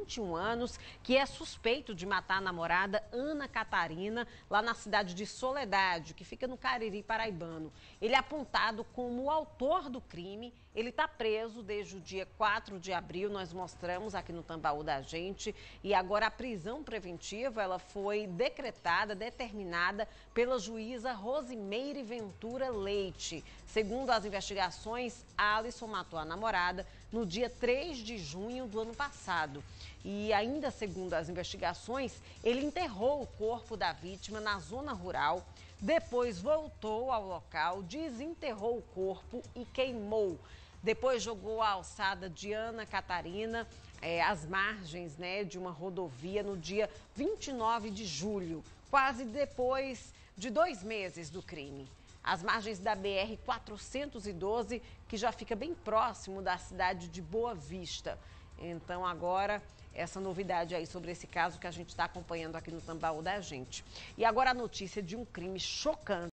21 anos, que é suspeito de matar a namorada Ana Catarina, lá na cidade de Soledade, que fica no Cariri paraibano. Ele é apontado como o autor do crime. Ele está preso desde o dia 4 de abril, nós mostramos aqui no Tambaú da gente. E agora a prisão preventiva, ela foi decretada, determinada pela juíza Rosimeire Ventura Leite. Segundo as investigações, Alisson matou a namorada no dia 3 de junho do ano passado. E ainda segundo as investigações, ele enterrou o corpo da vítima na zona rural, depois voltou ao local, desenterrou o corpo e queimou. Depois jogou a alçada de Ana Catarina às margens, de uma rodovia no dia 29 de julho, quase depois de 2 meses do crime. Às margens da BR-412, que já fica bem próximo da cidade de Boa Vista. Então agora, essa novidade aí sobre esse caso que a gente está acompanhando aqui no Tambaú da gente. E agora a notícia de um crime chocante.